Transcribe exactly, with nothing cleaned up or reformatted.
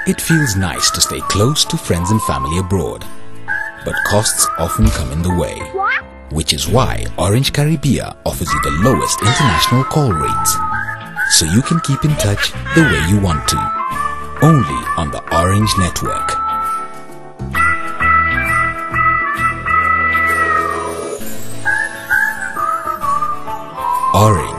It feels nice to stay close to friends and family abroad, but costs often come in the way, which is why Orange Karibia offers you the lowest international call rates, so you can keep in touch the way you want to, only on the Orange network. Orange.